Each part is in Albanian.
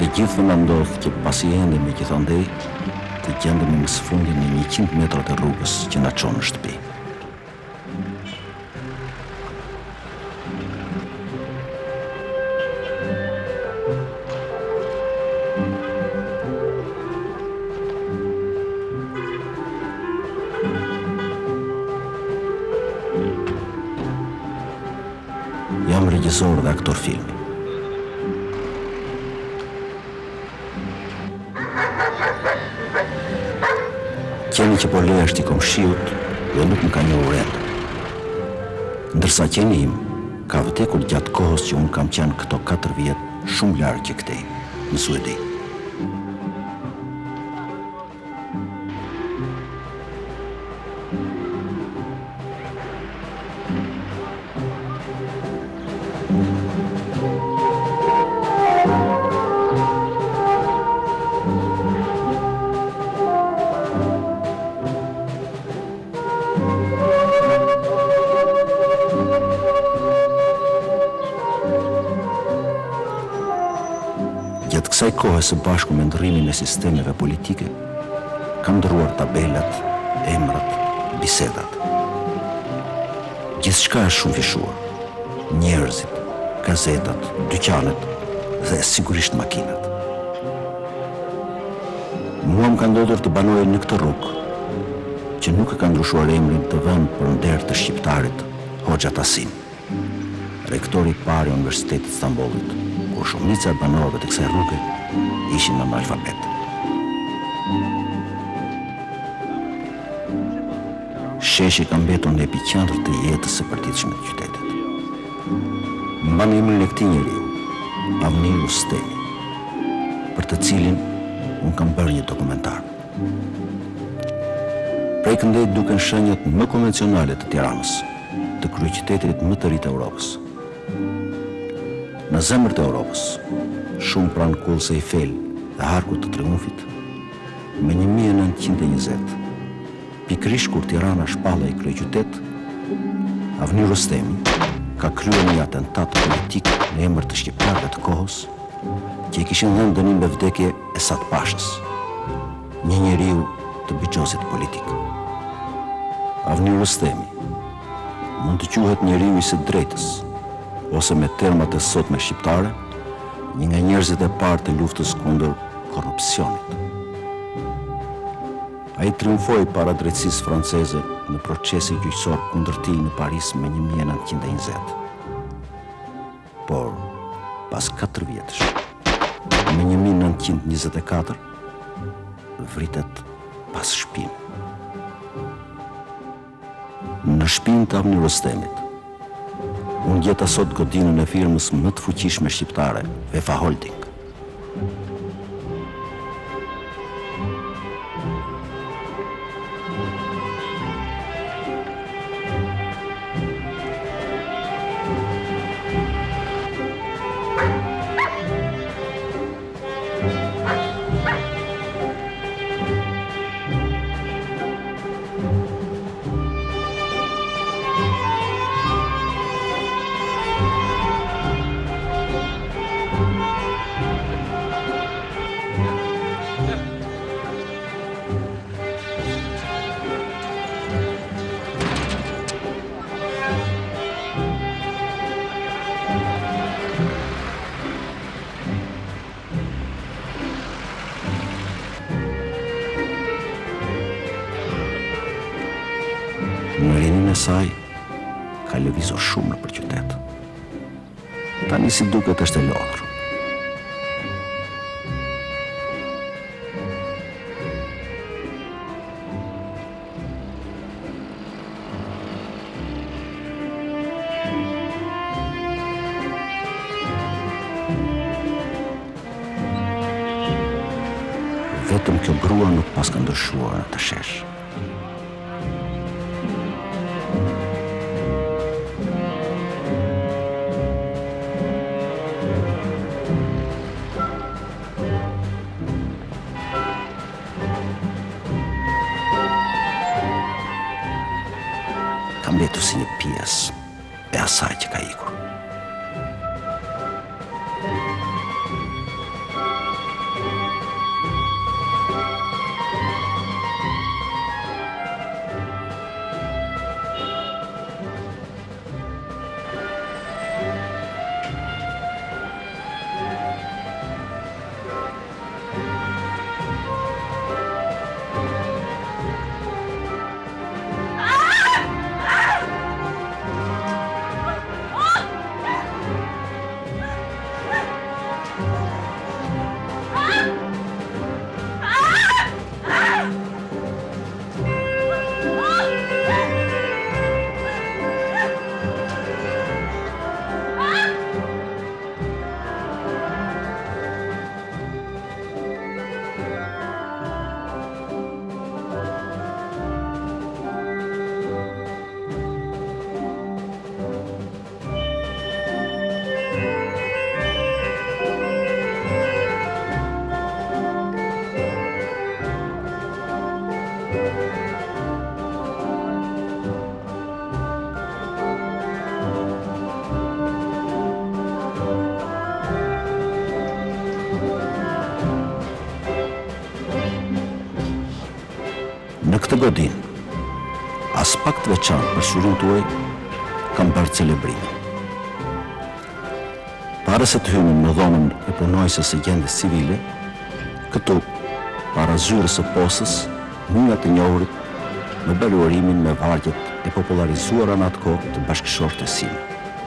gjithë në ndodhë që pasi endemi gjithandej, të gjendemi në sfundin e 100 metrët e rrugës që na çon në shtëpi. Jam regjisor dhe aktor filmi. Qeni që po le është i komshiut dhe nuk më ka njohur ende. Ndërsa qeni im ka vdekur gjatë kohës që unë kam qenë këto 4 vjet shumë larg që këtej, në Suedi. Gjatë kësaj kohe së bashku me ndërrimin e sistemeve politike, kam ndërruar tabelat, emrat, bisedat. Gjithçka është shumë fishuar. Njerëzit, gazetat, dyqanet dhe sigurisht makinat. Mua më ka ndodhur të banoj në këtë rrugë, që nuk e ka ndryshuar emrin të vënë për nder të shqiptarit Hoxha Tasin, rektori i parë i Universitetit Stambollit, kur shumica e banorëve të kësaj rruge ishin analfabet. Sheshi ka mbetur në epiqendër të jetës së përditshme të qytetit. Mban emrin e këtij njeriu, Avni Rustemi, për të cilin unë kam bërë një dokumentar. Prej këndej duken shenjat më konvencionale të Tiranës, të kryeqytetit më të ri të Europës. Në zemër të Europës, shumë pranë kullës Eiffel dhe Arkut të Triumfit, me 1920, pikërisht kur Tirana shpallej kryeqytet, Avni Rustemi ka kryer një atentat politik në emër të shqiptarëve të kohës, që i kishin dhënë dënim me vdekje Esat Pashës, një njeriu të biçosit politik. Avni Rustemi mund të quhet njeriu i së drejtës, ose me termat e sotme shqiptare, një nga njerëzit e parë të luftës kundër korrupsionit. Ai triumfoi para drejtësisë franceze në procesi gjyqësor kundër tij në Paris me 1920. Por pas 4 vjetësh, në 1924, vritet pas shpinë. Në shpinë të Avni Rustemit, unë gjeta sot godinën e firmës më të fuqishme shqiptare, Vefa Holding. Në rinin e saj, ka lëvizur shumë nëpër qytet. Tani si duket është e lodhur. Vetëm kjo grua nuk pas ka ndryshuar në të shesh. Kam mbetur si një pjesë e asaj që ka ikur. këtë godin, as pak të veçantë për syrin tuaj, kam bërë celebrimin. Para se të hynim në dhomën e punojësës së gjendjes civile, këtu, para zyrës së posës, njënat të njohurit me bëri urimin me vargjet e popularizuara në atë kohë të bashkëshortes sime.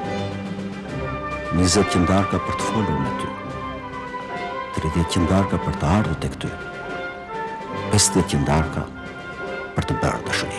20 qëndarka për të folur me ty, 30 qëndarka për të ardhur tek ty, 50 qëndarka për të bërë dashuri.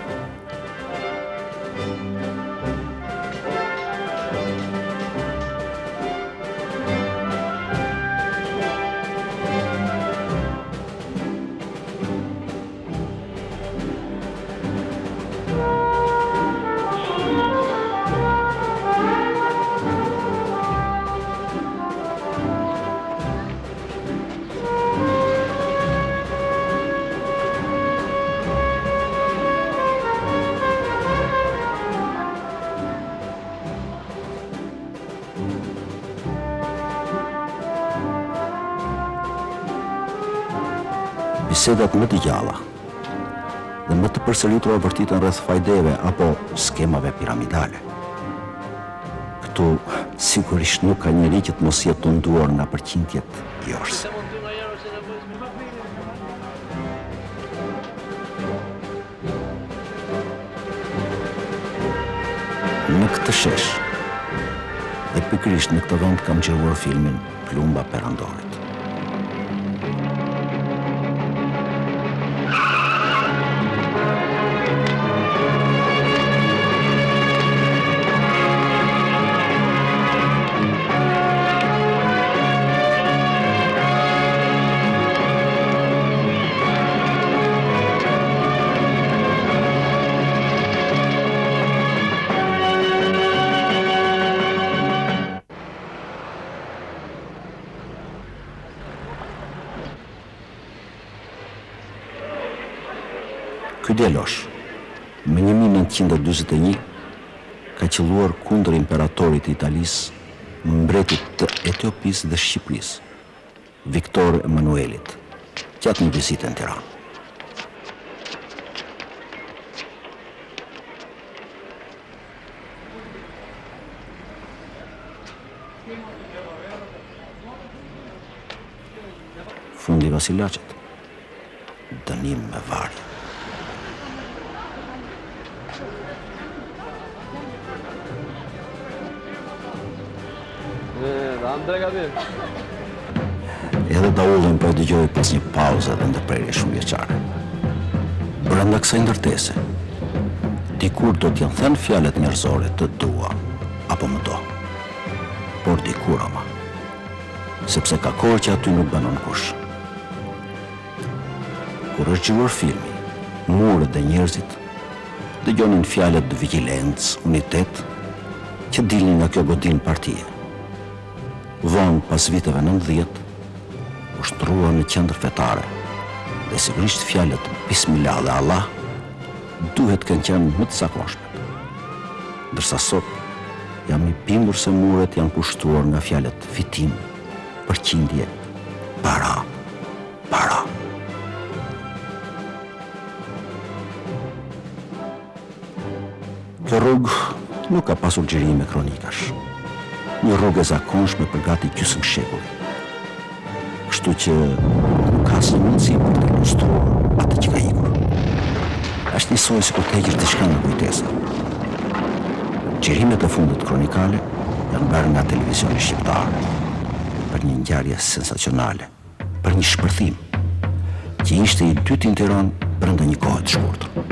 Bisedat më të gjalla dhe më të përsëritura vërtitën rreth fajdeve apo skemave piramidale. Këtu sigurisht nuk ka njeri që të mos jetë të nduar nga përqindjet jorse. Në këtë shesh dhe pikërisht në këtë vend kam gjeruar filmin Plumba Perandorit. Ky djalosh, me 1941, ka qëlluar kundër imperatorit të Italisë, mbretit të Etiopisë dhe Shqipërisë, Viktor Emanuelit, gjatë një vizite në Tiranë. Fundi Vasilaqet, dënim me varje. Edhe Daullin po e dëgjoj pas një pauze dhe ndërprerje shumë vjeçare. Brenda kësaj ndërtese, dikur do t'janë thënë fjalët njerëzore të dua apo më do. Por dikur ama, sepse ka kohë që aty nuk banon kush. Kur është gjuar filmi, murët dhe njerëzit dëgjonin fjalët vigjilencë, unitet, që dilnin nga kjo godin partie. Vonë pas viteve 90, u shtrua në qendër fetare dhe sigurisht fjalët Bismillah dhe Allah duhet kanë qenë më të zakonshme. Ndërsa sot jam i bindur se muret janë kushtuar nga fjalët fitim, përqindje, para, para. Kjo rrugë nuk ka pasur xhirime kronikash. Një rrugë e zakonshme për gati gjysmë shekulli. Kështu që nuk ka asnjë mundësi për të ilustruar atë që ka ikur. Është njësoj si kur të heqësh diçka nga kujtesa. Xhirimet e fundit kronikale janë bërë nga televizioni shqiptar për një ngjarje sensacionale, për një shpërthim që ishte i dytë në Tiranë brenda një kohe të shkurtër.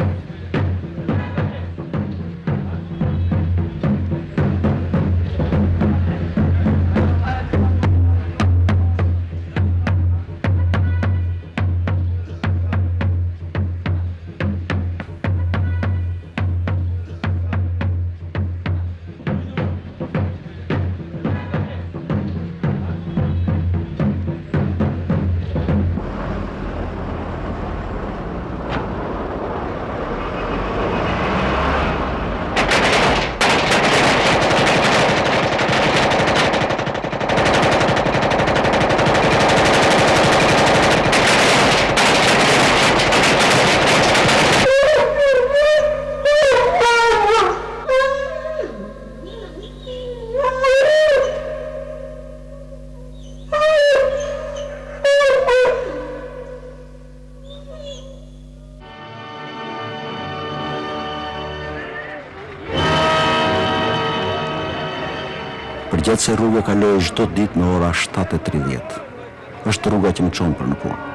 gjatë se rruga kaloj çdo ditë në ora 7:30. Është rruga që më çon për në punë.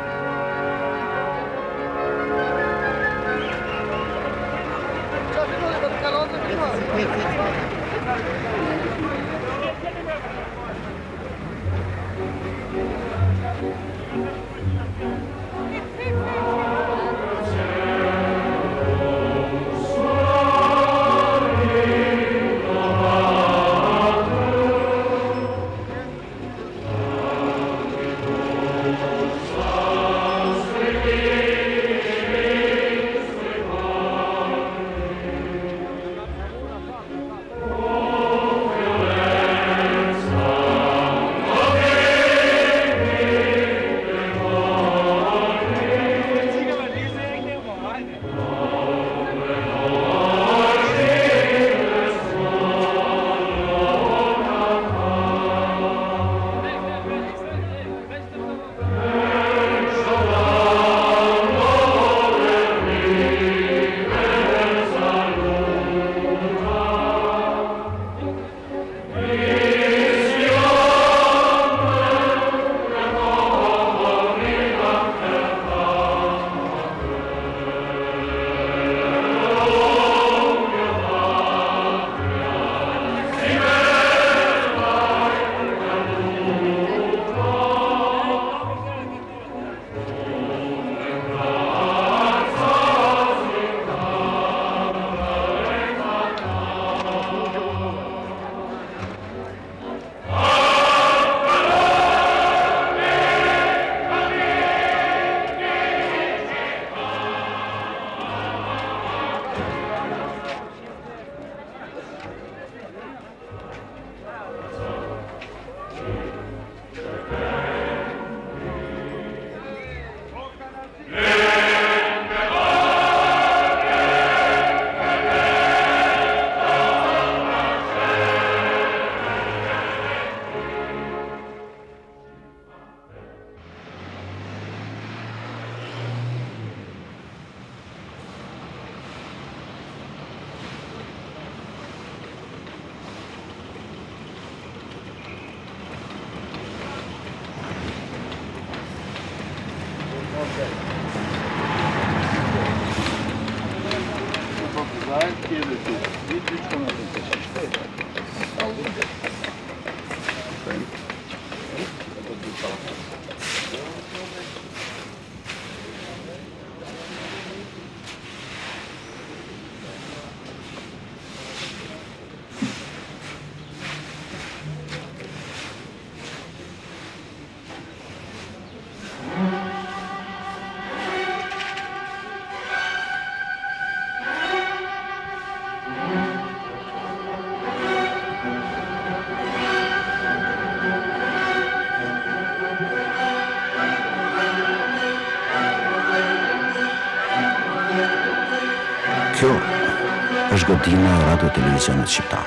Kjo është godina e radio televizionit shqiptar.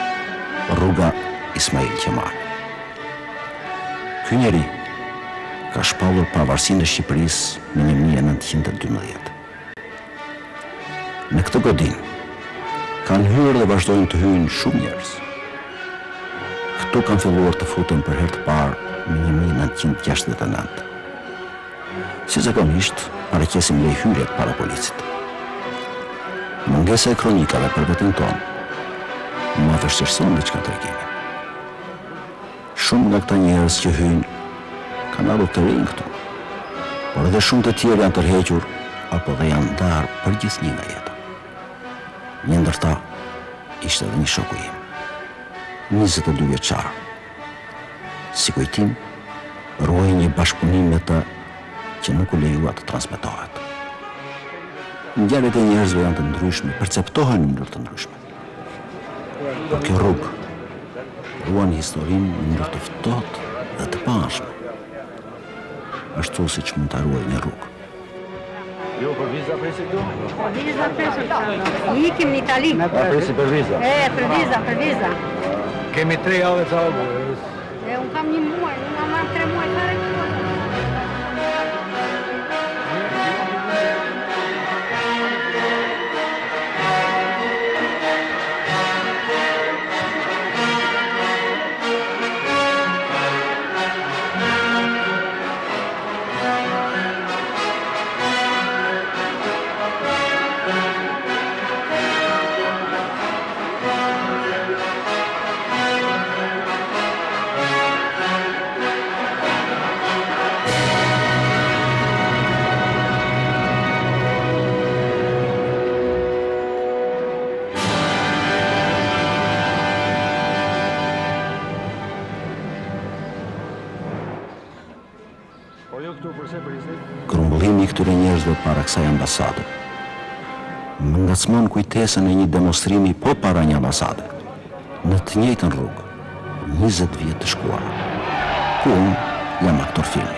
Rruga Ismail Qemal. Ky njeri ka shpallur pavarësinë e Shqipërisë në 1912. Në këtë godinë kanë hyrë dhe vazhdojnë të hyjnë shumë njerëz. Këtu kanë filluar të futen për herë të parë në 1969. Si zakonisht, paraqesim lejhyrjet para policit. Mungesa e kronikave për vetën tonë më vështirëson diçka tregimi. Shumë nga këta njerëz që hyjnë kanë ardhur të rinë këtu, por edhe shumë të tjerë janë tërhequr apo dhe janë ndarë përgjithësi nga jeta. Një ndër ta ishte edhe një shoku im, 22 vjeçar. Si kujtim, ruaj një bashkëpunim me të që nuk u lejua të transmetohet. Ngjarjet e njerëzve janë të ndryshme, perceptohen në mënyrë të ndryshme. Por kjo rrugë ruan historinë në mënyrë të ftohtë dhe të paanshme. Ashtu siç mund ta ruaj një rrugë. Jo, për viza presi këtu? Për viza presi këtu. Ikim në Itali. Presi për viza? Për viza. Kemi 3 javë të albu. Unë kam 1 muaj, unë marr 3 muaj fare. Po jo këtu përse President? Grumbullimi i këtyre njerëzve para kësaj ambasade më ngacmon kujtesën e një demonstrimi po para një ambasade, në të njëjtën rrugë, 20 vjet të shkuara, ku unë jam aktor filmi.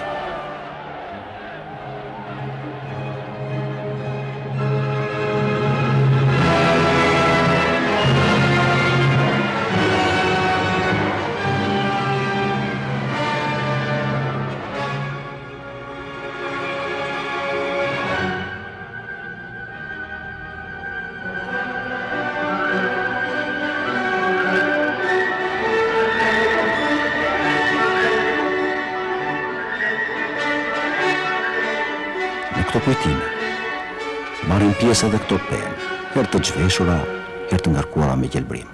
Këto kujtime marrin pjesë edhe këto penë, herë të zhveshura, herë të ngarkuara me gjelbrim.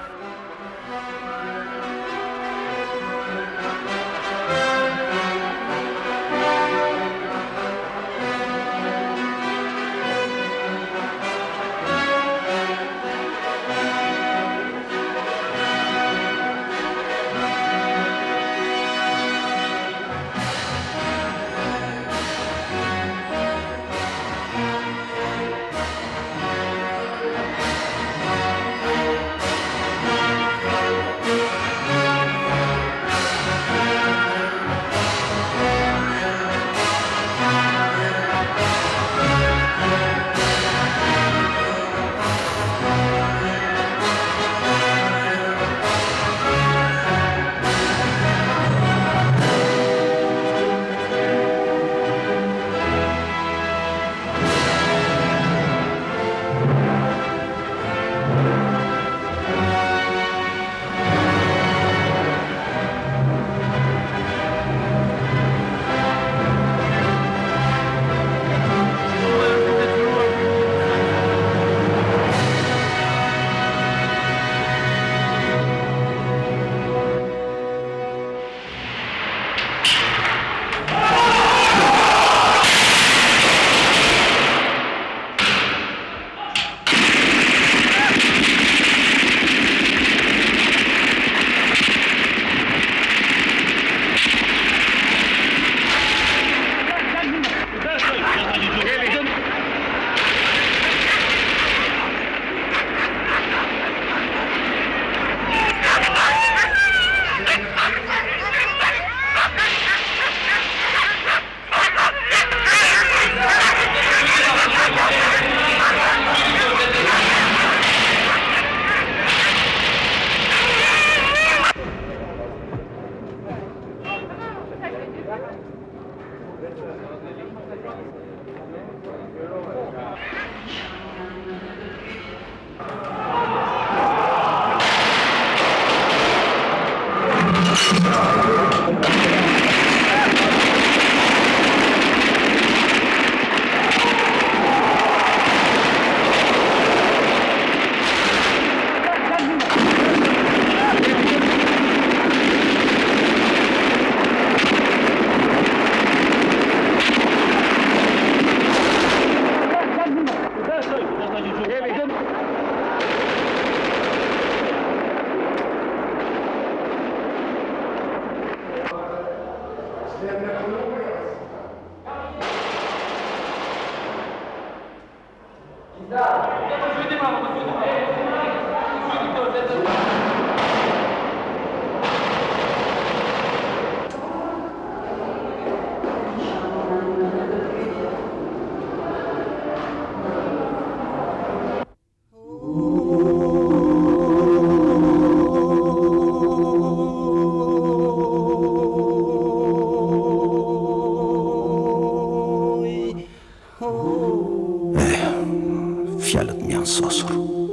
Fjalët më janë sosur.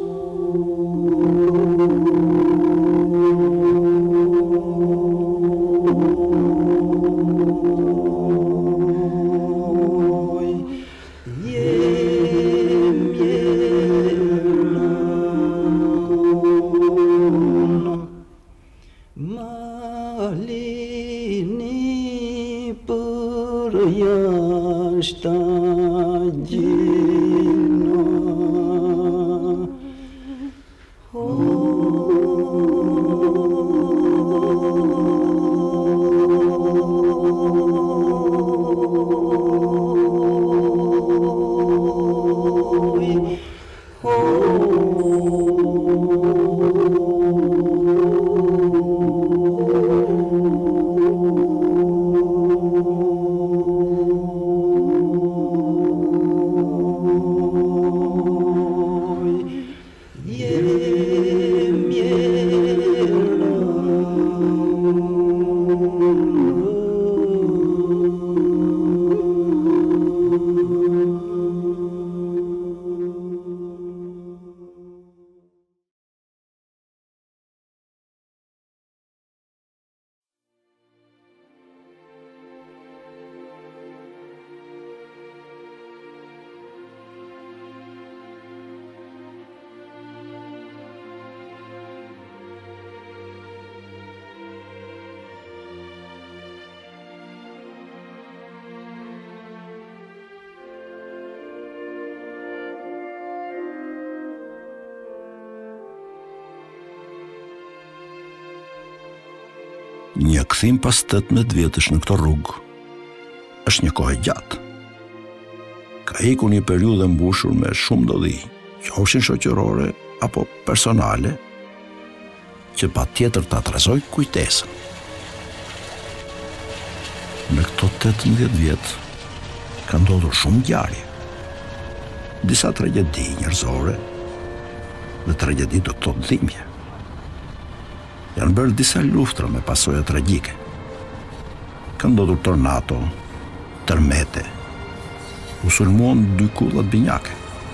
Malini për jashtë gjina. Oh Një kthim pas 18 vjetësh në këtë rrugë është një kohë gjatë. Ka ikur një periudhë mbushur me shumë dodhi, qofshin shoqërore apo personale, që patjetër ta trezoj kujtesën. Në këto 18 vjet ka ndodhur shumë ngjarje. Disa tragjedi njerëzore dhe tragjedi do të thotë dhimbje. Janë bërë disa luftra me pasoja tragjike. Ka ndodhur tornado, tërmete, u sulmuan 2 kullat binjake.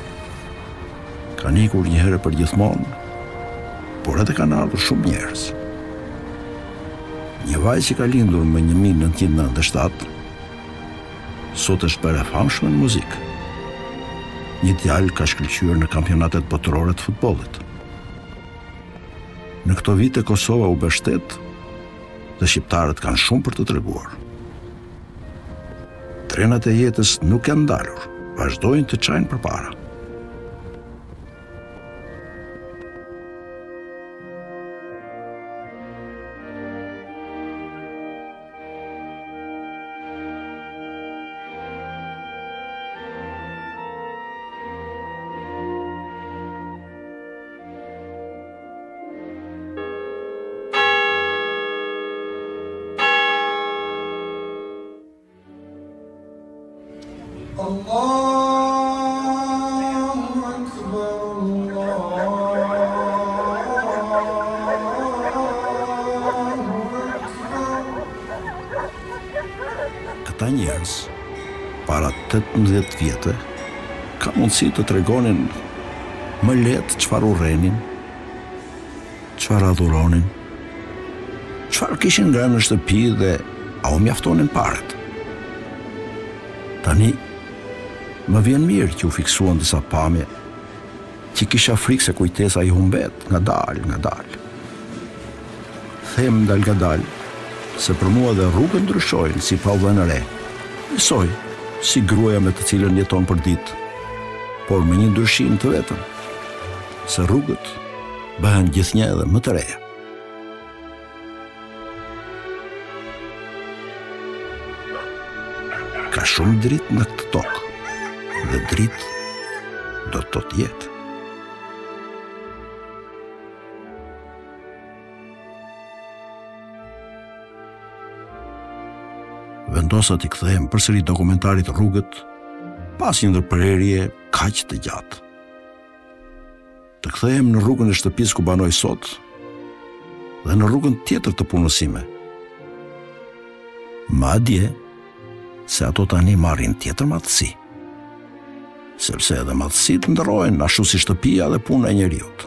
Kanë ikur një herë për gjithmonë, por edhe kanë ardhur shumë njerëz. Një vajzë që ka lindur me 1997, sot është bërë e famshme në muzikë. Një djalë ka shkëlqyer në kampionatet botërore të futbollit. Në këto vite Kosova u bë shtet dhe shqiptarët kanë shumë për të treguar. Trenat e jetës nuk janë ndalur, vazhdojnë të çajnë përpara. Këta njerëz, para 18 vjetë, ka mundësi të tregonin më lehtë çfarë urrenin, çfarë adhuronin, çfarë kishin ngrënë në shtëpi dhe a u mjaftonin paret. Tani, më vjen mirë që u fiksuan disa pamje që kisha frikë se kujtesa i humbet nga dalë. Them nga dalë, se për mua dhe rrugët ndryshojnë si pa u dhënë re. Njësoj, si gruaja me të cilën jeton për ditë, por me një ndryshim të vetëm, se rrugët bëhen gjithnjë edhe më të reja. Ka shumë dritë në këtë tokë, dhe dritë do të jetë. Vendosa t'i kthehem përsëri dokumentarit Rrugët pas një ndërprerje kaq të gjatë. Të kthehem në rrugën e shtëpisë ku banoj sot dhe në rrugën tjetër të punës sime. Madje se ato tani marrin tjetër madhësi, sepse edhe madhësitë ndërrohen ashtu si shtëpia dhe puna e njeriut.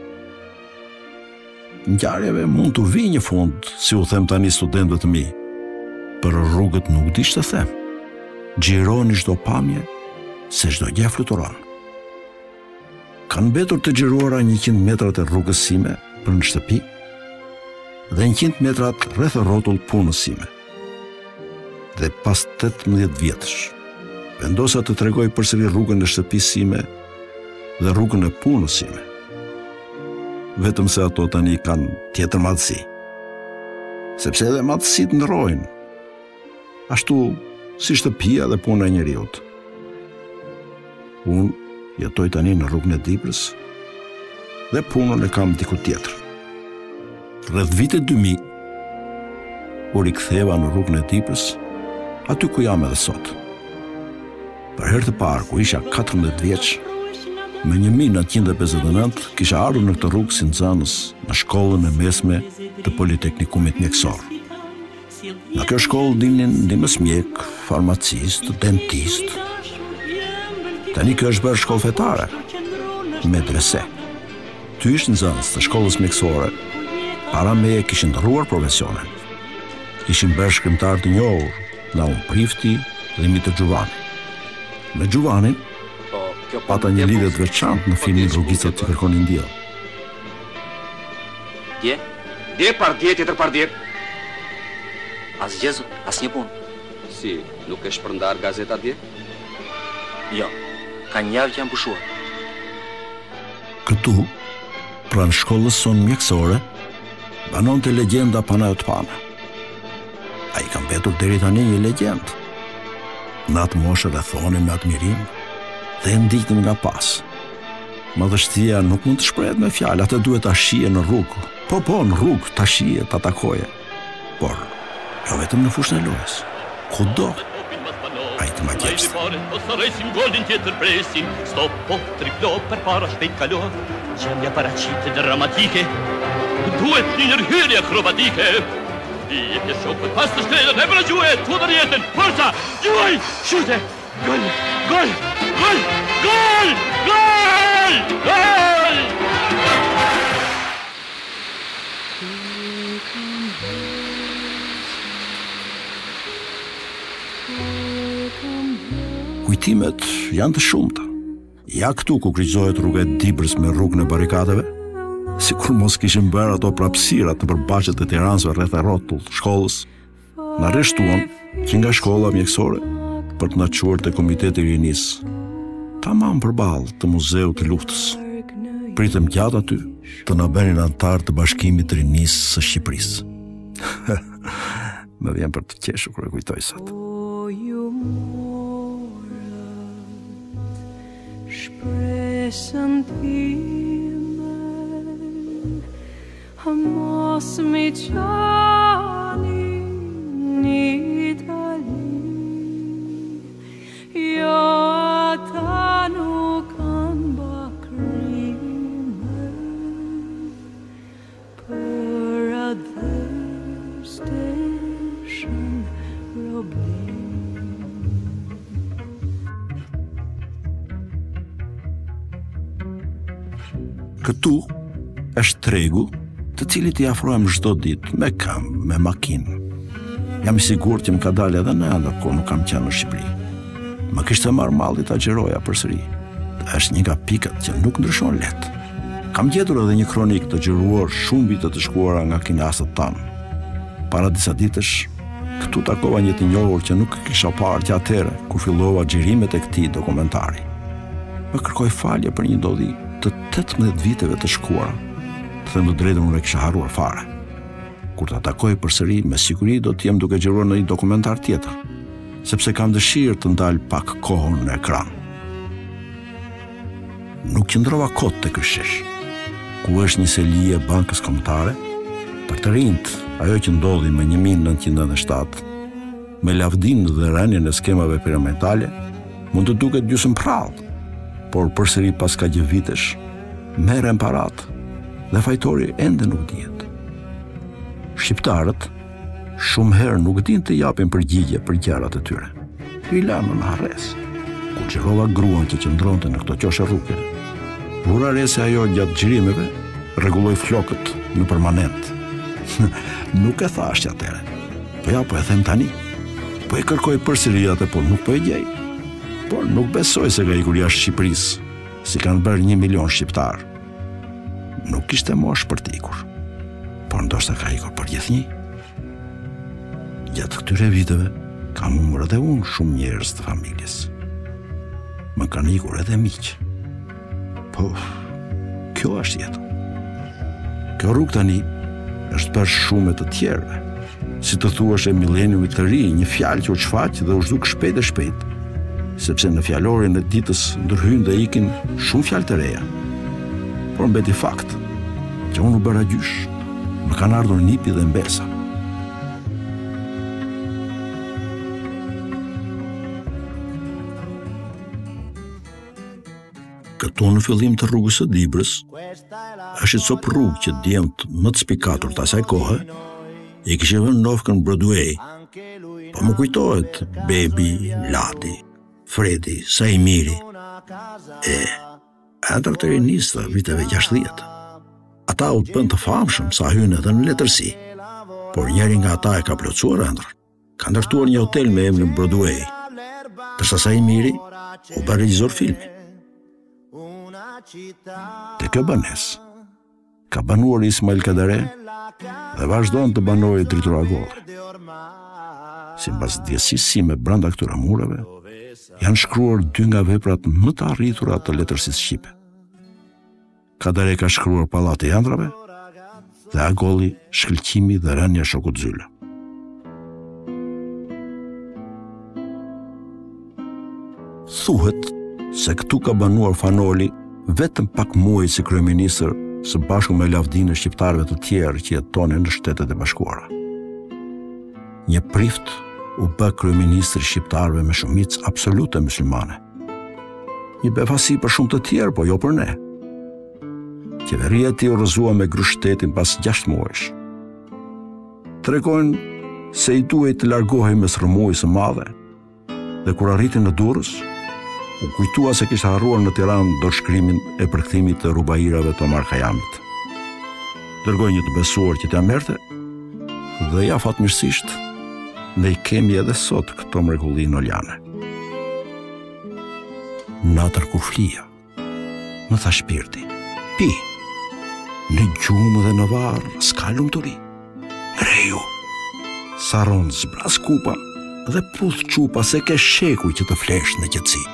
Ngjarjeve mund të vijë një fund, si u them tani studentëve të mi, për Rrugët nuk di ç'të them. Xhironi çdo pamje, se çdo gjë fluturon. Kanë mbetur të xhiruara 100 metrat e rrugës sime për në shtëpi dhe 100 metrat rreth rrotull punës sime. Dhe pas 18 vjetësh, vendosa të tregoj përsëri rrugën e shtëpisë sime dhe rrugën e punës sime. Vetëm se ato tani kanë tjetër madhësi, sepse edhe madhësitë ndrojnë, ashtu si shtëpia dhe puna e njeriut. Unë jetoj tani në rrugën e Diprës dhe punën e kam diku tjetër. Rreth vitit 2000, u riktheva në rrugën e Diprës, aty ku jam edhe sot. Për herë të parë, ku isha 14 vjeç, me 1959 kisha ardhur në këtë rrugë si nxënës në shkollën e mesme të Politeknikumit Mjekësor. Në kjo shkollë dilnin ndihmës mjek, farmacist, dentist. Tani kjo është bërë shkollë fetare, medrese. Ty ishtë nxënës të shkollës mjekësore, para meje kishin ndrruar profesionin. Kishin bërë shkrimtar të njohur, Naum Prifti dhe Mitër Gjuvani. Me Gjuvanin, pata një lidhje të veçantë në filmin Rrugicat që kërkonin diell. Dje par dje, tjetër par dje. Asnjë punë. Si, nuk e shpërndar gazeta dje? Jo, ka një javë që janë pushuar. Këtu, pranë shkollës sonë mjekësore, banonte legjenda Panajot Pana. A I kam betur deri tani një legjend. Në atë moshë rrethohej me admirim dhe e ndiknim nga pas. Madhështia nuk mund të shprehet me fjalë, atë duhet ta shije në rrugë. Po, në rrugë, ta shije, ta takoje. Por, jo vetëm në fushën e lojës. Kudo, ai të ma gjepste. Stoppo, triplò, per para shpejt kalor. Gjendja paraqite dramatike. Duhet një ndërhyrje akrobatike. Jepje shokët pas të shkretën, e për gjuhe, të në rjetën, forca, gjuhaj, shute, gol, gol, gol, gol, gol, gol! Kujtimet janë të shumta. Ja këtu ku kryqëzohet rruga e Dibrës me rrugën e barikadeve, sikur mos kishin bërë ato prapësirat të përbashkët e Tiranësve rreth e rrotull shkollës, na arrestuan që nga shkolla mjekësore për të na çuar te Komiteti i Rinisë, tamam përballë të Muzeut të Luftës. Pritëm gjatë aty të na bënin antar të Bashkimit të Rinisë së Shqipërisë. Më vjen për të qeshur kur e kujtoj sot. Sprechen Himmel am Osmiciani Nidali Yatanu kan bakrime per adher station robli. Këtu është tregu të cilit i afrohem çdo ditë me këmbë, me makinë. Jam i sigurt që më ka dalë edhe në ëndër kur nuk kam qenë në Shqipëri. Më kishte marrë malli ta xhiroja përsëri. Është një nga pikat që nuk ndryshon lehtë. Kam gjetur edhe një kronik të xhiruar shumë vite të shkuara nga kinasët tanë. Para disa ditësh, këtu takova një të njohur që nuk kisha parë që atëherë kur fillova xhirimet e këtij dokumentari. Më kërkoi falje për një ndodhi të 18 viteve të shkuara. Të them të drejtën, unë e kisha harruar fare. Kur ta takoj përsëri, me siguri do të jem duke xhiruar në një dokumentar tjetër, sepse kam dëshirë të ndal pak kohën në ekran. Nuk qëndrova kot te ky shesh, ku është një seli e Bankës Kombëtare. Për të rinjt, ajo që ndodhi më 1997, me lavdin dhe rënien e skemave piramidale, mund të duket gjysmë prallë, por përsëri pas ka gjë vitesh, merren parat dhe fajtori ende nuk dihet. Shqiptarët shumë herë nuk dinë të japin përgjigje për gjërat e tyre. I lanë në harres. Kur xhirova gruan që qëndronte në këto qoshe rruge, vura re se ajo gjatë xhirimeve rregulloi flokët në permanent. Nuk e thash atëre. Po e them tani. Po e kërkoj përsëri atë, por nuk po e gjej. Por nuk besoj se ka ikur jashtë Shqipërisë, si kanë bërë 1 milion shqiptar. Nuk kishte moshë për të ikur, por ndoshta ka ikur për gjithnjë. Gjatë këtyre viteve, kam humbur edhe unë shumë njerëz të familjes. Më kanë ikur edhe miq. Po, kjo është jeta. Kjo rrugë tani është për shumë të tjerëve. Si të thuash e mileniumit të ri, një fjalë që u shfaq dhe u zhduk shpejt e shpejt, sepse në fjalorin e ditës ndërhyjnë dhe ikin shumë fjalë të reja. Por mbeti fakt që unë u bëra gjysh, më kanë ardhur nipi dhe mbesa. Këtu në fillim të rrugës së Dibrës, është një copë rrugë që djemët më të spikatur të asaj kohë i kishe vënë nofkën Broadway, po më kujtohet Bebi, Lati, Fredi, Saimiri, ëndër të rinisë të viteve 60. Ata u të bënd të famshëm sa hynë edhe në letërsi, por njeri nga ata e ka plotësuar ëndrën. Ka ndërtuar një hotel me emrin Broadway, tërsa Saimiri u bë regjisor filmi. Te kjo banesë ka banuar Ismail Kadare dhe vazhdon të banojë dritura golle. Sipas djesisë sime brenda këtyre mureve, janë shkruar 2 nga veprat më të arritura të letërsisë shqipe. Kadare ka shkruar Pallati i Ëndrave dhe Agolli Shkëlqimi dhe rënia Shokut Zyla. Thuhet se këtu ka banuar Fanoli vetëm pak muaj si kryeministër së bashku me lavdinë e shqiptarëve të tjerë që jetonin në Shtetet e Bashkuara. Një prift u bë kryeministër shqiptarëve me shumicë absolute muslimane. Një befasi për shumë të tjerë, po jo për ne. Qeveria e tij u rrëzua me grysh shtetin pas 6 muajsh. Tregojnë se i duhej të largohej mes rrëmujës së madhe, dhe kur arriti në Durrës, u kujtua se kishte harruar në Tiranë dorëshkrimin e përkthimit të rubairave të Omar Khayyamit. Dërgoi një të besuar që t'ia merrte, dhe ja fatmirësisht ne i kemi edhe sot këto mrekulli noliane. Natër kur flija, më tha shpirti, pi, në gjumë dhe në varë, s'ka lumturi. Reju, saron zbras kupa dhe puth qupa se ke sheku që të flesh në qetësi.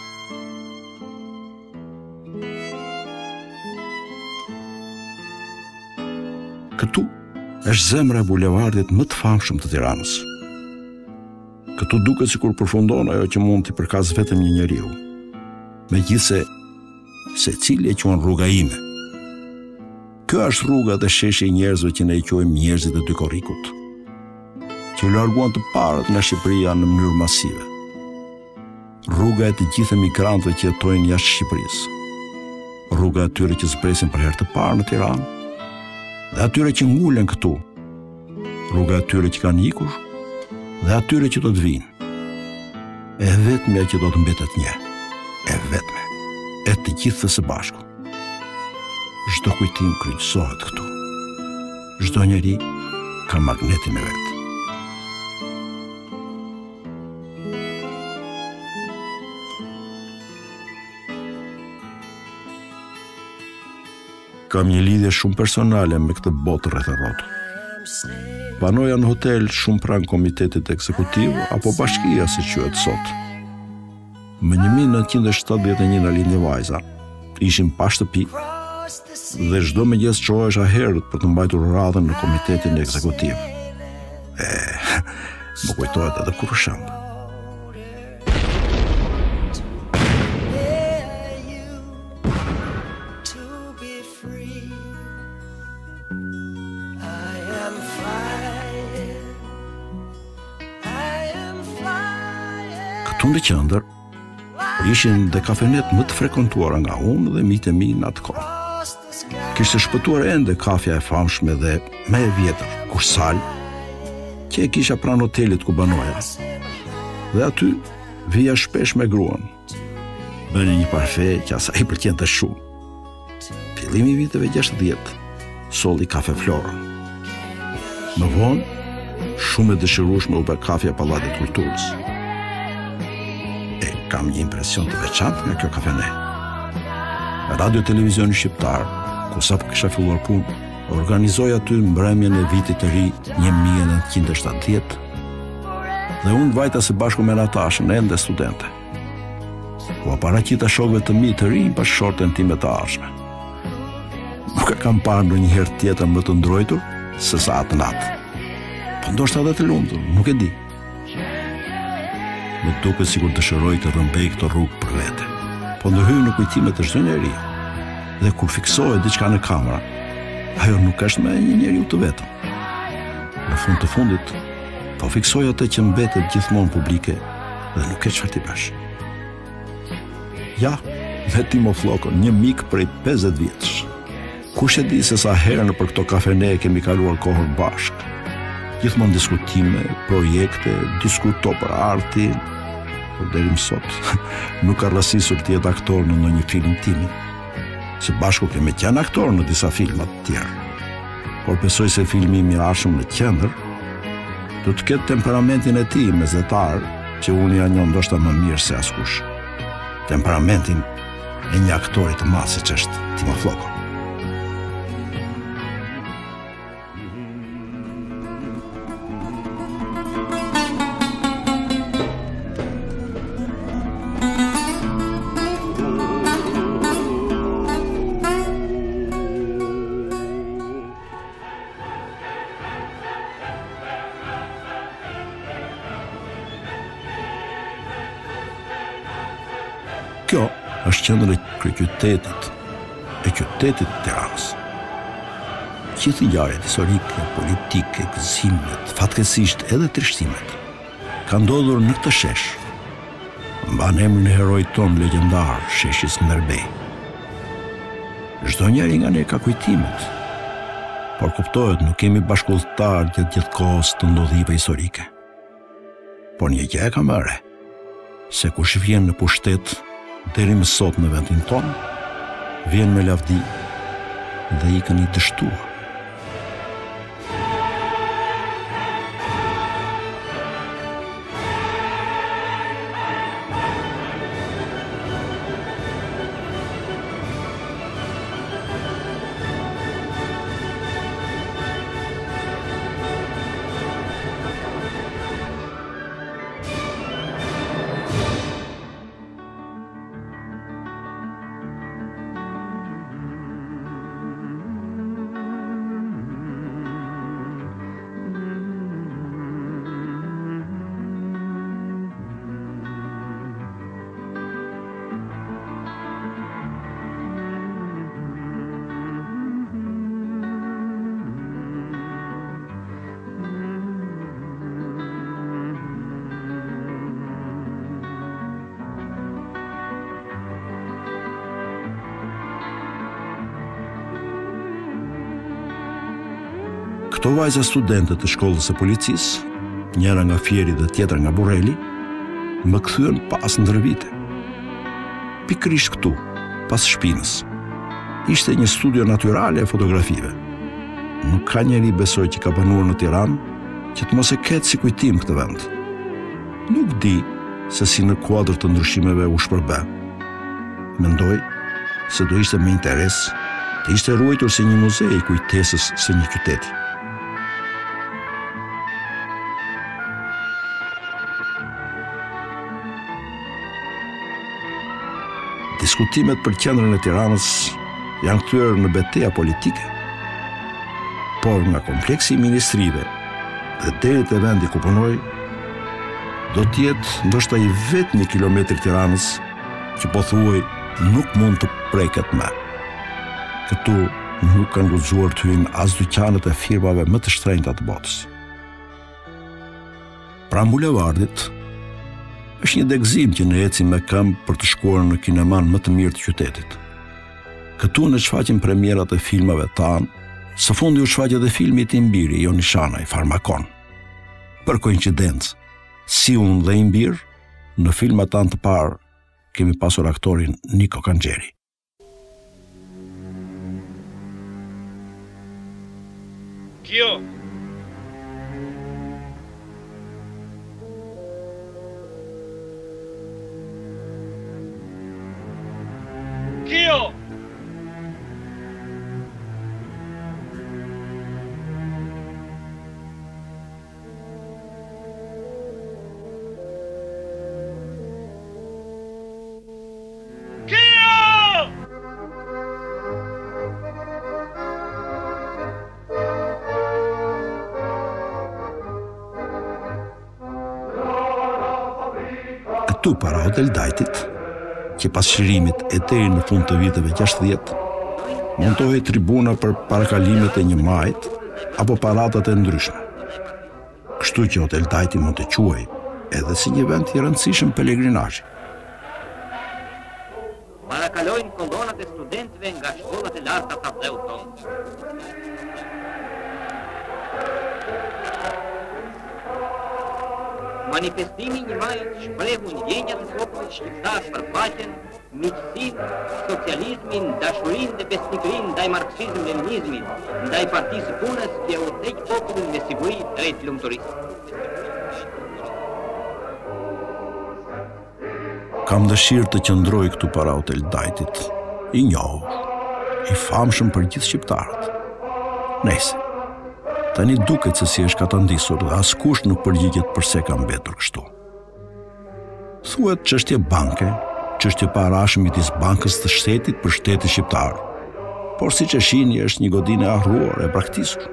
Këtu është zemra e bulevardit më të famshëm të Tiranës. Këtu duket sikur përfundon ajo që mund t'i përkas vetëm një njeriu. Megjithse secili e quan rruga ime. Kjo është rruga dhe sheshi i njerëzve që ne i quajmë njerëzit e dy korrikut, që larguan të parët nga Shqipëria në mënyrë masive. Rruga e të gjithë emigrantëve që jetojnë jashtë Shqipërisë. Rruga e atyre që zbresin për herë të parë në Tiranë, dhe atyre që ngulen këtu. Rruga e atyre që kanë ikur, dhe atyre që do të vinë. E vetmja që do të mbetet një. E vetme. E të gjithë së bashku. Çdo kujtim kryqësohet këtu. Çdo njeri ka magnetin e vet. Kam një lidhje shumë personale me këtë botë rreth e rrotull. Panoja në hotel shumë pranë komitetit ekzekutiv apo bashkia si quhet sot. Më 1971 na lindi vajza. Ishim pa shtëpi dhe çdo mëngjes çohesha herët për të mbajtur radhën në komitetin ekzekutiv. Më kujtohet edhe kur shëmb. Këtu në qendër ishin dhe kafenet më të frekuentuara nga unë dhe miqtë e mi në atë kohë. Kishte shpëtuar ende kafja e famshme dhe më e vjetër, Kursal, që e kisha pranë hotelit ku banoja. Dhe aty vija shpesh me gruan. Bëni një parfe që asaj i pëlqente shumë. Fillimi i viteve 60, solli kafe Flora. Më vonë, shumë e dëshirueshme u bë kafja e Pallatit Kulturës. Kam një impresion të veçantë nga kjo kafene. Radio Televizioni Shqiptar, ku sapo kisha filluar punë, organizoi aty mbrëmjen e vitit të ri 1970 dhe unë vajta së bashku me Natashën, ende studente. U paraqita shokëve të mi të rinj pas shorten time të ardhshme. Nuk e kam parë ndonjëherë tjetër më të ndrojtur se sa atë natë. Po ndoshta edhe të lumtur, nuk e di. Më duket sikur dëshiroj të rrëmbej këtë rrugë për vete. Po ndërhyj në kujtimet e çdo njeriu. Dhe kur fiksohet diçka në kamera, ajo nuk është më një njeriu të vetëm. Në fund të fundit, po fiksoj atë që mbetet gjithmonë publike dhe nuk e çfarë ti bash. Ja, dhe Timo Flokon, një mik prej 50 vjetësh. Kush e di se sa herë në për këto kafene kemi kaluar kohën bashkë. Gjithmonë diskutime, projekte, diskuto për artin, por deri më sot nuk ka rastësisur të jetë aktor në ndonjë film tim. Së bashku kemi qenë aktor në disa filma të tjerë. Por besoj se filmi im i ardhshëm në qendër do të ketë temperamentin e tij mesetar që unë ja njoh ndoshta më mirë se askush. Temperamentin e një aktori të madh siç është Timo Flokon. Kjo është qendra e kryeqytetit, e qytetit të Tiranës. Gjithë ngjarjet historike, politike, gëzimet, fatkeqësisht edhe trishtimet, ka ndodhur në këtë shesh. Mban emrin e heroit ton legjendar, sheshi Skënderbej. Çdo njeri nga ne ka kujtimet, por kuptohet nuk kemi bashkëkohëtar gjithë kohës të ndodhive historike. Por një gjë e kam re, se kush vjen në pushtet deri më sot në vendin ton, vjen me lavdi dhe ikën i dështuar. Këto vajza studente të shkollës së policisë, njëra nga Fieri dhe tjetra nga Burreli, më kthyen pas ndër vite. Pikërisht këtu, pas shpinës. Ishte një studio natyrale e fotografive. Nuk ka njeri besoj që ka banuar në Tiranë që të mos e ketë si kujtim këtë vend. Nuk di se si në kuadër të ndryshimeve u shpërbe. Mendoj se do ishte me interes të ishte ruajtur si një muze i kujtesës së një qyteti. Diskutimet për qendrën e Tiranës janë kthyer në betejë politike, por nga kompleksi i ministrive dhe deri te vendi ku punoj, do të jetë ndoshta i vetë 1 kilometër Tiranës që po thuaj nuk mund të preket më. Këtu nuk kanë guxuar të hyjnë as dyqanet e firmave më të shtrenjta të botës. Pra bulevardit është një degëzim që ne ecim me këmbë për të shkuar në kineman më të mirë të qytetit. Këtu në shfaqen premierat e filmave tanë, së fundi u shfaqet edhe filmi i Timbiri, Joni Shanaj, Farmakon. Për koincidencë, si unë dhe Imbir, në filmat tanë të parë kemi pasur aktorin Niko Kanxheri. Kjo Këtu para Hotel Dajtit, që pas shërimit e deri në fund të viteve 60, montohej tribuna për parakalimet e një majt apo paratat e ndryshme. Kështu që Hotel Dajti mund të quhej edhe si një vend i rëndësishëm pelegrinazhi. Parakalojnë kolonat e studentëve nga shkollat e larta të vleut tonë. Manifestimi një majt shprehu ndjenjat e popullit shqiptar për paqen, miqësinë, socializmin, dashurinë dhe besnikërinë ndaj marksizëm-leninizmit, ndaj partisë punës që u teg popullin me siguri drejt lumturisë. Kam dëshirë të qëndroj këtu para Hotel Dajtit, i njohur, i famshëm për gjithë shqiptarët. Nëse tani duket se si është ka të ndisur dhe askush nuk përgjigjet përse ka mbetur kështu. Thuhet çështje banke, çështje parash midis bankës të shtetit për shtetin shqiptar, por siç e shihni është një godinë e harruar e braktisur.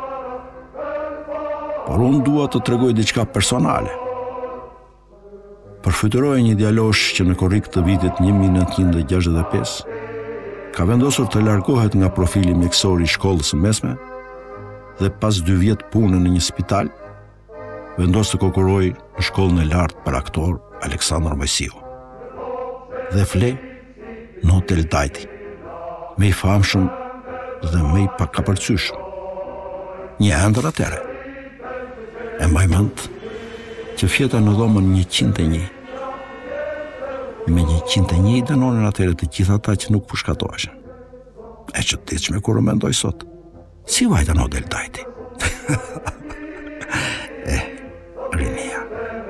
Por unë dua të tregoj diçka personale. Përfytyroi një djalosh që në korrik të vitit 1965 ka vendosur të largohet nga profili mjekësor i shkollës së mesme dhe pas 2 vjet pune në një spital, vendos të konkurrojë në shkollën e lartë për aktor Aleksandr Mojsiu. Dhe fle në Hotel Dajti, me i famshëm dhe me i pakapërcyeshëm. Një ëndër atere. E mbaj mend që fjeta në dhomën 101. Me 101 i dënonin atere të gjitha ata që nuk përshkatoheshin. E që të diqme kur mendoj sot, si vajta në Hotel Dajti. Rinia.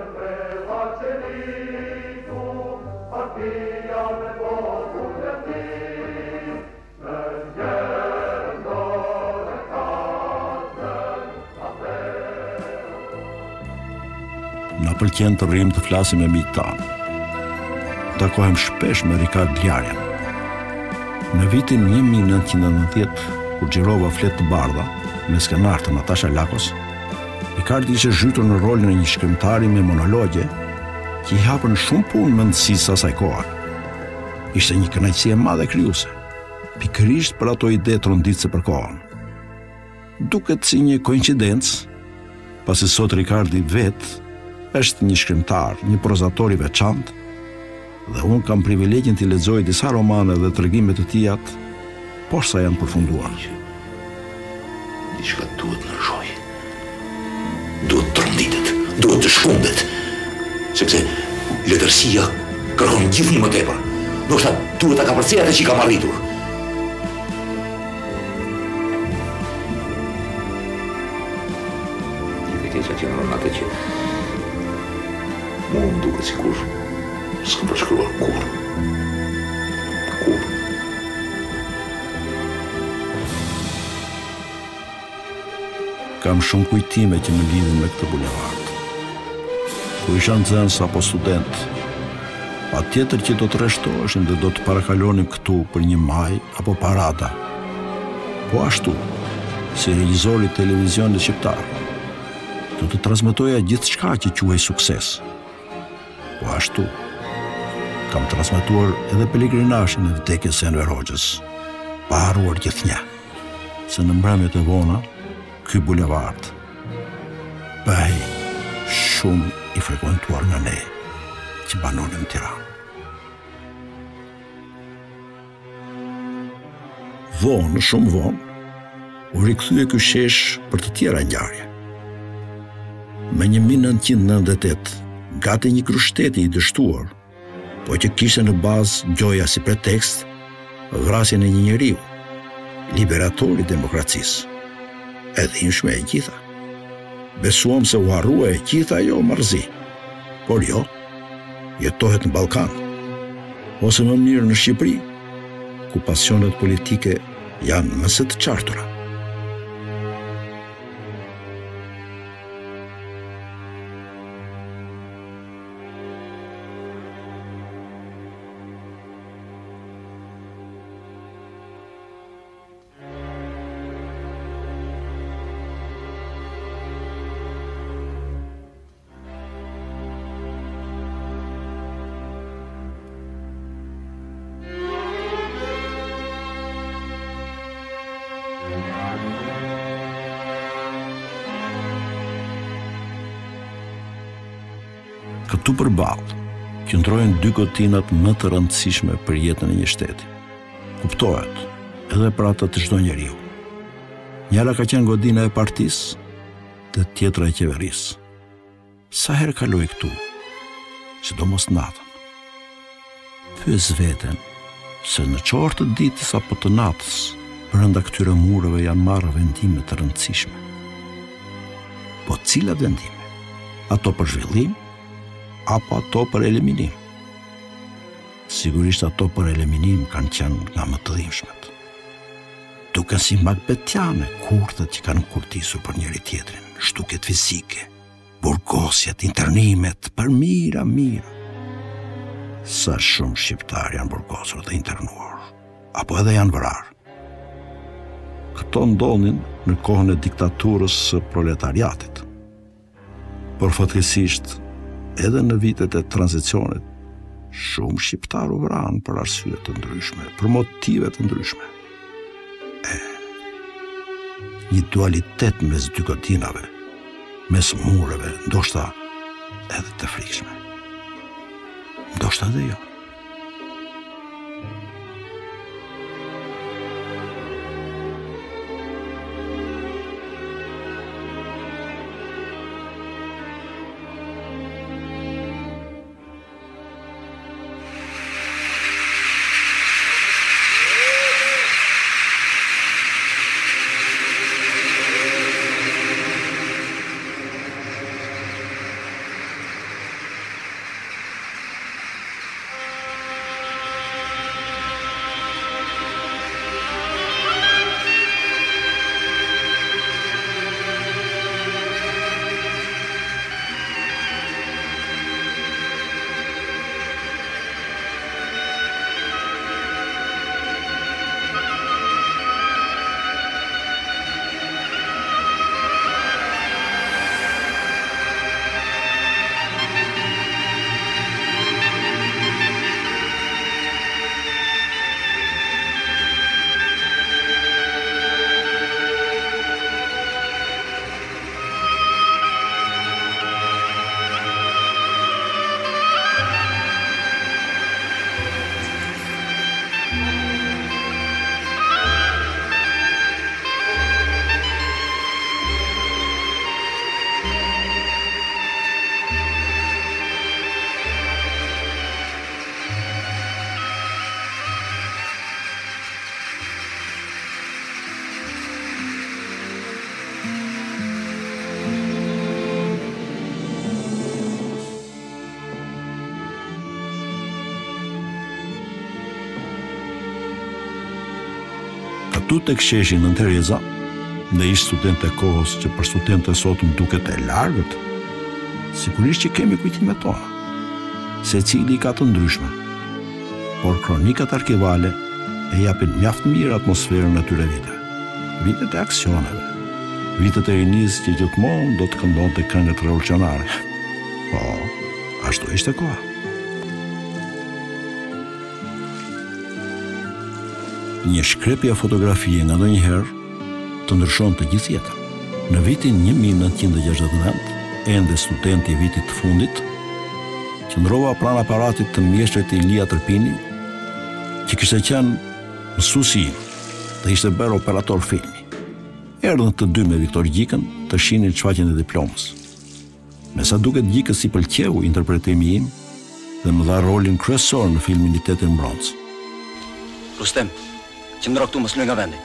Na pëlqen të rrim të flasim me miqtë tanë. Takohem shpesh me Rikard Ljarjan. Në vitin 1990, kur Gjirova flet të bardha me skenartë Natasha Lakos, Rikard ishte zhytur në rolin e një shkrimtari me monologje që i hapën shumë punë mendësisë asaj kohe. Ishte një kënaqësi e madhe krijuese, pikërisht për ato ide tronditëse për kohën. Duket si një koincidencë, pasi sot Rikardi vetë është një shkrimtar, një prozator i veçantë, dhe unë kam privilegjin t'i lexoj disa romane dhe tregimet e tij, por sa janë përfunduar. Diçka duhet në rëshoj. Duhet të rënditet, duhet të shkundet, sepse letërsia kërkon gjithë më tepër. Ndoshta duhet ta kapërcej atë që kam arritur. Kujtesa që në atë që mu më duket sikur s'kam përshkruar kur. Kam shumë kujtime që më lidhin me këtë bulevard. Kur isha nxënës apo student, patjetër që do të rreshtoheshin dhe do të parakalonim këtu për një maj apo parada. Po ashtu, si regjizori televizionit shqiptar, do të transmetoja gjithçka që quhej sukses. Po ashtu, kam transmetuar edhe pelegrinazhin e vdekjes së Enver Hoxhës, pa harruar gjithnjë, se në mbrëmjet e vona, ky bulevard bëhej shumë i frekuentuar nga ne që banonim Tiranë. Vonë, shumë vonë, u rikthye ky shesh për të tjera ngjarje. Me 1998, gati një kryshteti i dështuar, po që kishte në bazë gjoja si pretekst vrasjen e një njeriu, liberatori i demokracisë. E dhimbshme e gjitha. Besuam se u harrua e gjitha jo marrëzi, por jo, jetohet në Ballkan, ose më mirë në Shqipëri, ku pasionet politike janë më së të qartura. Këtu përballë qëndrojnë 2 gotinat më të rëndësishme për jetën e një shteti. Kuptohet, edhe për atë të çdo njeriu. Njëra ka qenë godina e partisë, dhe tjetra e qeverisë. Sa herë kaloj këtu, sidomos natën. Pyes veten se në çfarë të ditës apo të natës brenda këtyre mureve janë marrë vendime të rëndësishme. Po cilat vendime? Ato për zhvillim apo ato për eliminim? Sigurisht ato për eliminim kanë qenë nga më të dhimbshmet. Duken si makbetiane kurthet që kanë kurtisur për njëri tjetrin, shtuket fizike, burgosjet, internimet, për mira. Sa shumë shqiptar janë burgosur dhe internuar, apo edhe janë vrarë. Këto ndodhin në kohën e diktaturës së proletariatit. Por fatkeqësisht, edhe në vitet e tranzicionit, shumë shqiptar u vranë për arsye të ndryshme, për motive të ndryshme. Një dualitet mes dy godinave, mes mureve, ndoshta edhe të frikshme. Ndoshta edhe jo. Tu të kësheshin në Tereza, dhe ishtë student e kohës që për student e sot më duket e largët, sigurisht që kemi kujtime tona, se cili ka të ndryshme, por kronikat arkivale e japin mjaft mirë atmosferën e tyre vite. Vitet e aksioneve, vitet e rinis që gjithmonë do të këndon të këngët revolucionare. Po, ashtu ishte koha. Një shkrepje fotografie nga ndonjëherë të ndryshon të gjithë jetën. Në vitin 1969, ende studenti i vitit të fundit, qëndrova pranë aparatit të mjeshtrit të Ilia Tërpini, që kishte qenë mësuesi im dhe ishte bërë operator filmi. Erdhën të dy me Viktor Gjikën të shihnin shfaqjen e diplomës. Me sa duket Gjikës si pëlqeu interpretimi im dhe më dha rolin kryesor në filmin I Tetin Bronz. Rustem, qëndro këtu mos lë nga vendi.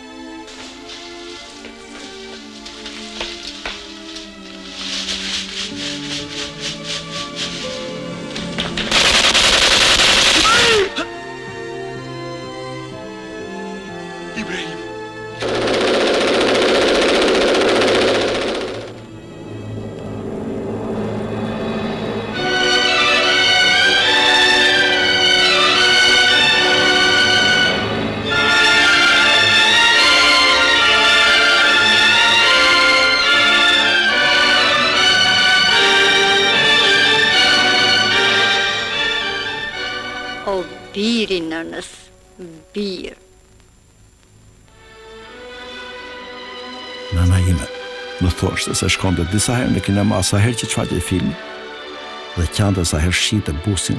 Biri nënës, birë. Nana ime, më thoshte se shkonte disa herë në kinema sa herë që çfaqej filmi dhe qante sa herë shite busin.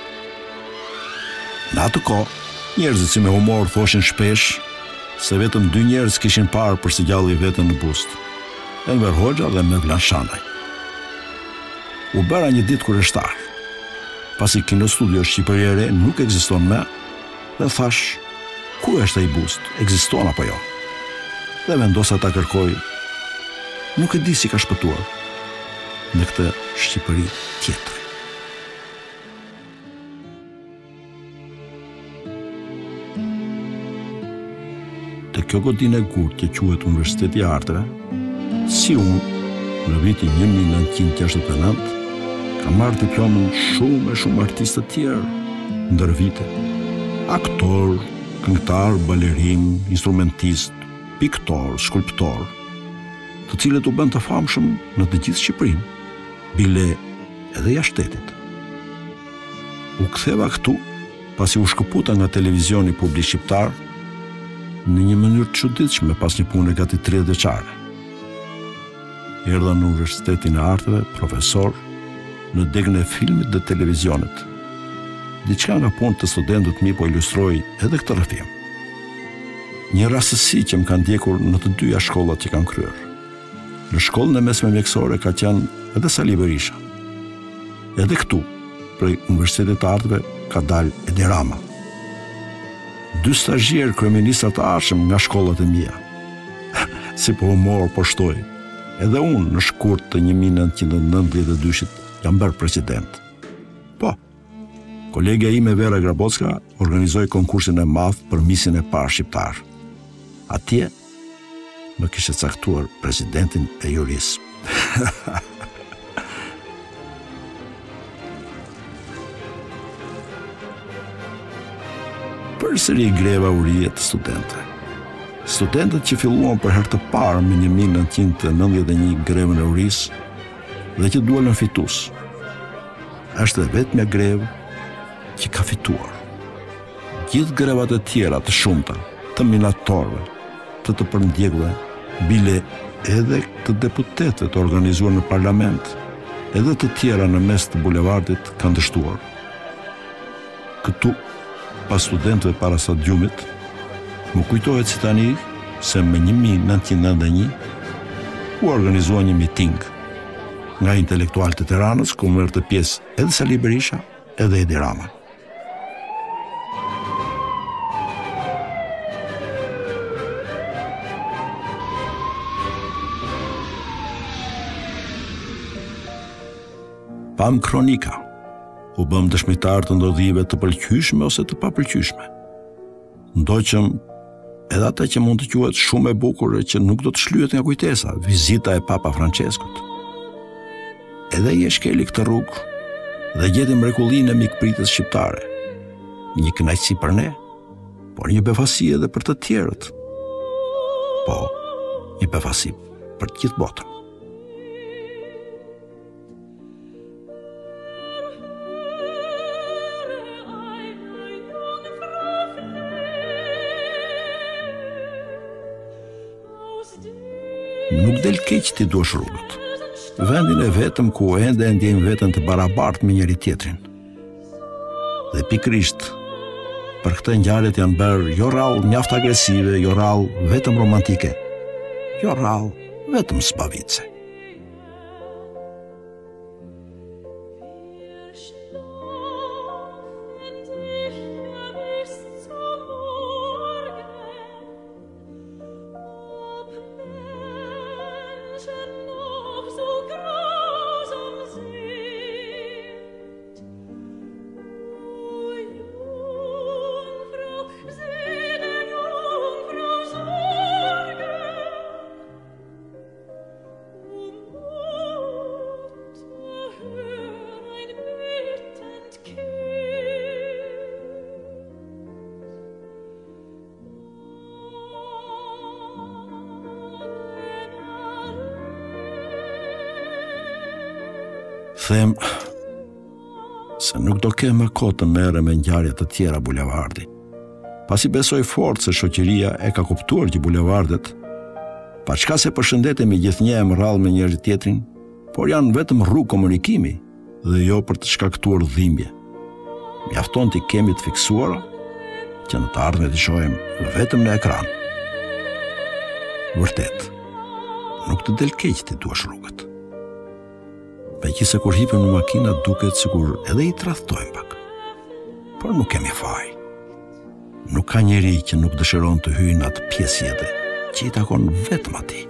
Në atë kohë, njerëzit si me humor thoshin shpesh se vetëm 2 njerëz kishin parë për sigjalli vetën në bust, Enver Hoxha dhe Mevlan Shanaj. U bëra një ditë kurioztar. Pasi Kino Studio Shqipëria e Re nuk ekziston më, dhe thash, ku është ai bust, ekziston apo jo? Dhe vendosa ta kërkoj, nuk e di si ka shpëtuar në këtë Shqipëri tjetër. Të kjo godinë e gurtë që quhet Universiteti I Arteve, si unë, në vitin 1969, ka marrë diplomën shumë artistë të tjerë, ndër vite. Aktor, këngëtar, balerin, instrumentist, piktor, skulptor, të cilët u bën të famshëm në të gjithë Shqipërinë, bile edhe jashtë shtetit. U ktheva këtu, pasi u shkëputa nga televizioni publik shqiptar, në një mënyrë të çuditshme pas një pune gati 30 vjeçare. Erdha në Universitetin e Arteve, profesor, në degën e filmit dhe televizionit. Diçka nga punë të studentët mi po ilustroi edhe këtë rrëfim. Një rastësi që më kanë ndjekur në të dyja shkollat që kam kryer. Në shkollën e mesme mjekësore ka qenë edhe Sali Berisha. Edhe këtu, prej Universitetit të Arteve, ka dalë Edi Rama. 2 stazhierë kryeministra të arshëm nga shkollat e mia. Si po humor po shtoj. Edhe unë në shkurt të 1992-shit jam bërë president. Po, kolegja ime Vera Grabocka organizoi konkursin e madh për misin e parë shqiptar. Atje më kishte caktuar presidentin e juris. Përsëri greva urie të studentëve. Studentët që filluan për herë të parë me 1991 grevën e urisë dhe që dualën fitues. Është dhe vetmja grevë që ka fituar. Gjithë grevat e tjera të shumta, të minatorëve, të përndjekëve, bile edhe të deputetëve të organizuar në parlament, edhe të tjera në mes të bulevardit kanë dështuar. Këtu, pas studentëve para stadiumit, më kujtohet si tani se me 1991 u organizua një miting nga intelektualët e Tiranës, ku merrte pjesë edhe Sali Berisha, edhe Edi Rama. Pam kronika, u bëm dëshmitar të ndodhive të pëlqyeshme ose të papëlqyeshme. Ndoqëm edhe ata që mund të quhet shumë e bukur e që nuk do të shlyhet nga kujtesa, vizita e Papa Franceskut. Edhe i shkeli këtë rrugë dhe gjeti mrekullinë e mikpritjes shqiptare. Një kënaqësi për ne, por një befasi edhe për të tjerët. Po, një befasi për të gjithë botën. Nuk del keq ti duash rrugët. Vendin e vetëm ku ende e ndjejmë veten të barabartë me njëri tjetrin. Dhe pikërisht për këtë ngjarjet janë bërë jo rrallë mjaft agresive, jo rrallë vetëm romantike, jo rrallë vetëm zbavitse. Them se nuk do ke më kohë të merre me ngjarje të tjera bulevardi. Pasi besoj fort se shoqëria e ka kuptuar që bulevardet, pa çka se përshëndetemi gjithnjëherë rrallë me njëri tjetrin, por janë vetëm rrugë komunikimi dhe jo për të shkaktuar dhimbje. Mjafton t'i kemi të fiksuara që në të ardhmen t'i shohim vetëm në ekran. Vërtet, nuk të del keq ti duash rrugët. Meqenëse kur hipem në makina duket sikur edhe i tradhtojmë pak. Por nuk kemi faj. Nuk ka njeri që nuk dëshiron të hyjë në atë pjesë jete që i takon vetëm atij.